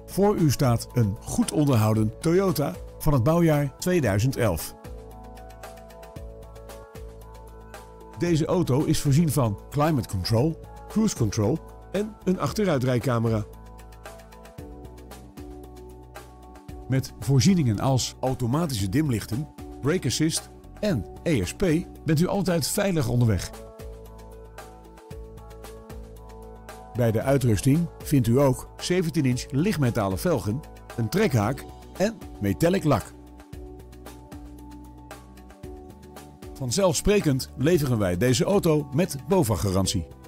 Voor u staat een goed onderhouden Toyota van het bouwjaar 2011. Deze auto is voorzien van climate control, cruise control en een achteruitrijcamera. Met voorzieningen als automatische dimlichten, brake assist en ESP bent u altijd veilig onderweg. Bij de uitrusting vindt u ook 17-inch lichtmetalen velgen, een trekhaak en metallic lak. Vanzelfsprekend leveren wij deze auto met BOVAG-garantie.